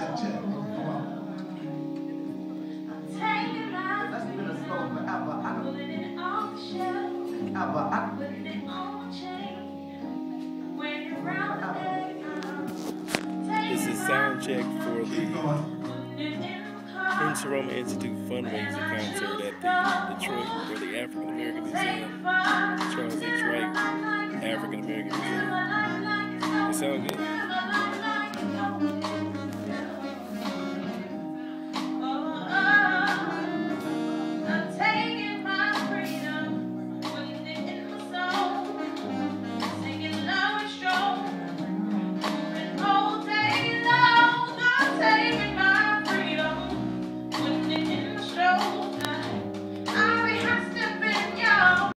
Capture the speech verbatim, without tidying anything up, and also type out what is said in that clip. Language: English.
check. Come on. That's been a slow forever. I don't ever. I This is sound check for the Prince Roma Institute fundraiser concert at the Detroit, or the African American Museum, Charles H. Wright African American Museum. It sounds good.